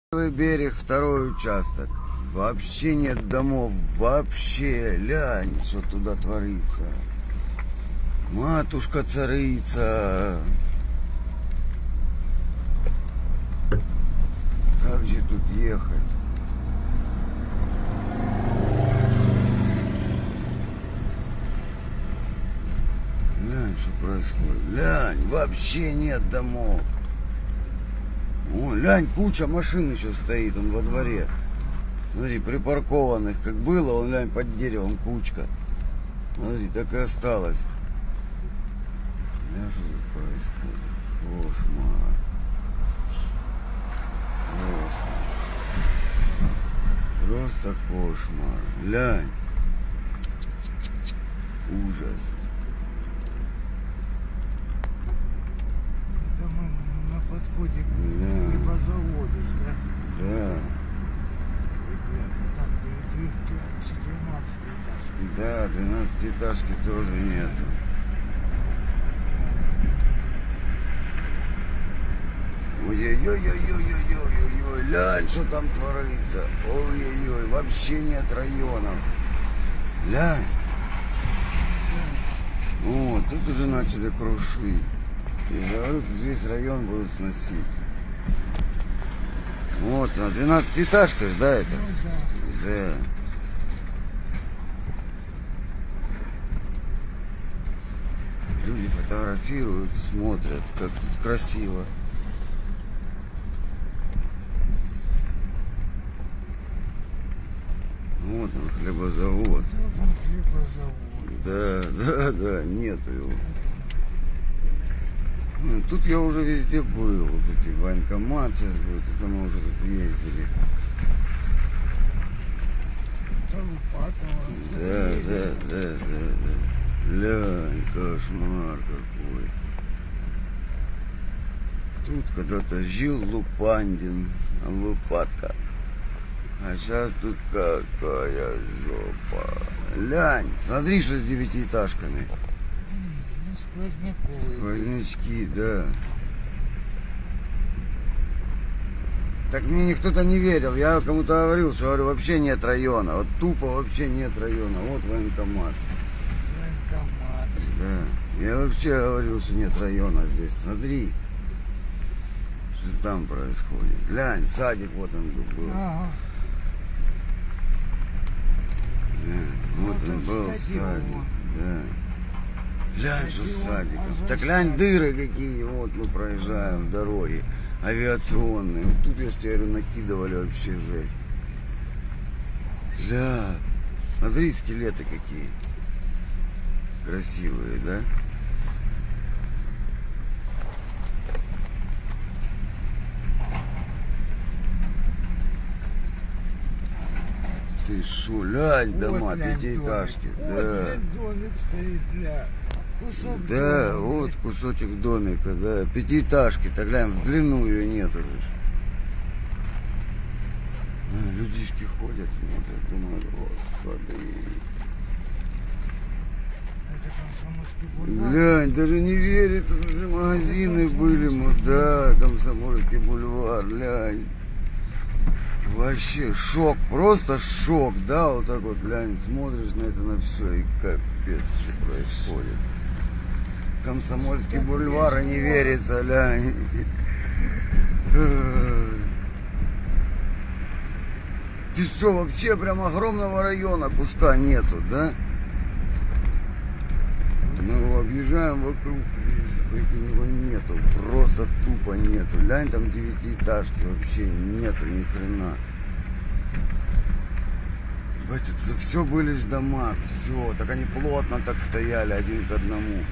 Левый берег, второй участок. Вообще нет домов, вообще. Лянь, что туда творится. Матушка царица. Как же тут ехать? Лянь, что происходит? Лянь, вообще нет домов. О, лянь, куча машин еще стоит, он во дворе. Смотри, припаркованных, как было, он, лянь, под деревом кучка. Смотри, так и осталось. Лянь, что тут происходит? Кошмар. Просто кошмар. Лянь. Ужас. Это мы на подходе к хлебозаводу, да? Да. Ребята, там 12 этаж. Да, 12-этажки тоже нету. Ой-ой-ой-ой-ой-ой-ой-ой, лянь, что там творится. Ой-ой-ой, вообще нет районов. Лянь. О, тут уже начали крушить. Я говорю, тут весь район будут сносить. Вот, 12-этажка ж, да, это? Ну да. Да. Люди фотографируют, смотрят, как тут красиво. Вот он, хлебозавод. Вот он хлебозавод. Да, нету его. Ну, тут я уже везде был. Вот эти военкомат сейчас будет, это мы уже тут ездили. Толпатово. Да. Лянь, кошмар какой. Тут когда-то жил Лупандин, Лупатка. А сейчас тут какая жопа. Лянь, смотри, что с 9-этажками. Ну, сквозняковые. Сквознячки, да. Так мне никто-то не верил. Я кому-то говорил, что говорю, вообще нет района. Вот тупо вообще нет района. Вот военкомат. Военкомат. Да. Я вообще говорил, что нет района здесь. Смотри, что там происходит. Глянь, садик вот он был. Ага. Глянь, вот Вот он он был стадион. садик. Да. Глянь, что с Стадион, садиком. а за Так глянь, садик. дыры какие. Вот мы проезжаем в дороге. Авиационные. Вот тут, я же тебе говорю, накидывали вообще жесть. Да. Смотри, скелеты какие. Красивые, да? Ты шо, лянь, дома, Вот, глянь, пятиэтажки. домик. Да. Вот, глянь, домик стоит, бля. Кусок Да, дома, вот бля. кусочек домика, да. Пятиэтажки, так глянь, в длину ее нет уже. Людишки ходят, смотрят, думают, господи. Это Комсомольский бульвар. Глянь, даже не верится, уже магазины были, да, Комсомольский бульвар, глянь. Вообще шок, просто шок, да, вот так вот, глянь, смотришь на это, на все, и капец, что происходит. Комсомольский бульвар, и не верится, глянь. Ты что, вообще прям огромного района куска нету, да? Мы его объезжаем вокруг, прикинь, его нету, просто тупо нету. Глянь, там 9-этажки вообще нету ни хрена. Это все были ж дома, все, так они плотно так стояли один к одному.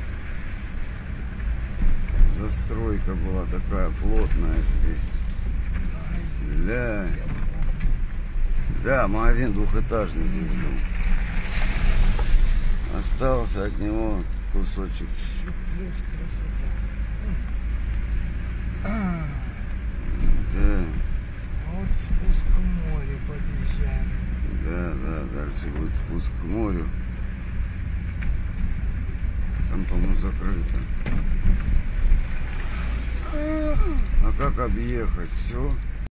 Застройка была такая плотная здесь. Глянь. Да, магазин двухэтажный здесь был. Остался от него кусочек. Блеск, красота. Да, Вот спуск к морю подъезжаем. да, дальше будет спуск к морю. Там, по-моему, закрыто. А как объехать? Все.